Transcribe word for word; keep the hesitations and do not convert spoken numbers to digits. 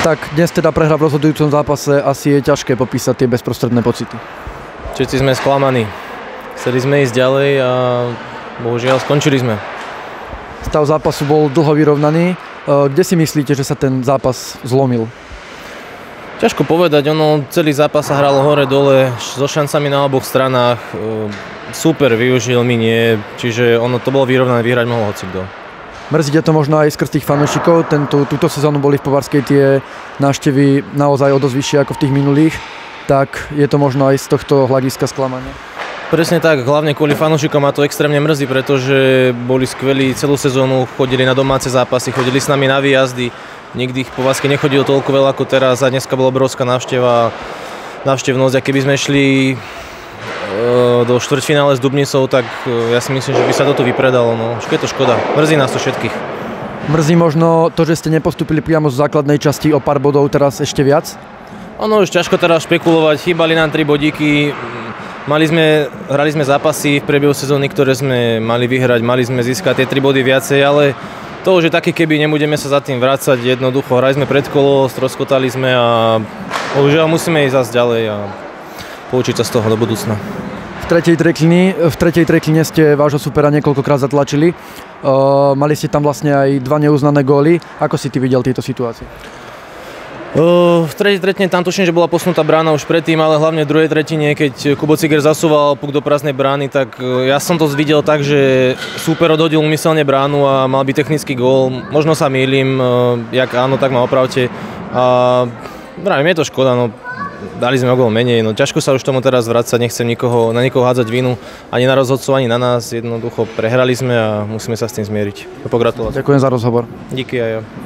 Tak dnes teda prehra v rozhodujúcom zápase, asi je ťažké popísať tie bezprostredné pocity. Všetci sme sklamaní. Chceli sme ísť ďalej a bohužiaľ skončili sme. Stav zápasu bol dlho vyrovnaný. Kde si myslíte, že sa ten zápas zlomil? Ťažko povedať, ono celý zápas sa hralo hore-dole so šancami na oboch stranách. Super využil, my nie, čiže ono to bolo vyrovnané, vyhrať mohol hocikto. Mrzí to možno aj skrz tých fanúšikov. Tento, túto sezónu boli v Povarskej tie návštevy naozaj o dosť vyššie ako v tých minulých. Tak je to možno aj z tohto hľadiska sklamania? Presne tak, hlavne kvôli fanúšikom ma to extrémne mrzí, pretože boli skvelí celú sezónu, chodili na domáce zápasy, chodili s nami na výjazdy. Nikdy ich po Povarskej nechodilo toľko veľa ako teraz a dneska bola obrovská návšteva, návštevnosť. A keby sme šli do štvrťfinále s Dubnicou, tak ja si myslím, že by sa toto vypredalo. No, je to škoda. Mrzí nás to všetkých. Mrzí možno to, že ste nepostúpili priamo z základnej časti o pár bodov, teraz ešte viac? Ono už ťažko teraz špekulovať. Chýbali nám tri bodíky. Mali sme, hrali sme zápasy v priebehu sezóny, ktoré sme mali vyhrať. Mali sme získať tie tri body viacej, ale to už je také, keby nebudeme sa za tým vrácať. Jednoducho, hrali sme predkolo, stroskotali sme a bohužiaľ musíme ísť zase ďalej a poučiť sa z toho do budúcna. V tretej trekline, v tretej trekline ste vášho supera niekoľkokrát zatlačili. Uh, mali ste tam vlastne aj dva neuznané góly. Ako si ty videl tieto situácie? Uh, v tretej tretine tam tuším, že bola posunutá brána už predtým, ale hlavne v druhej tretine, keď Kubo Ciger zasúval puk do prázdnej brány, tak ja som to videl tak, že súper odhodil úmyselne bránu a mal by technický gól. Možno sa mýlim, uh, jak áno, tak ma opravte. A vravím, je to škoda, no. Dali sme o gól menej, no ťažko sa už tomu teraz vracať, nechcem nikoho, na nikoho hádzať vinu, ani na rozhodcov, ani na nás, jednoducho prehrali sme a musíme sa s tým zmieriť. Pogratulovať. Ďakujem za rozhovor. Díky aj ja.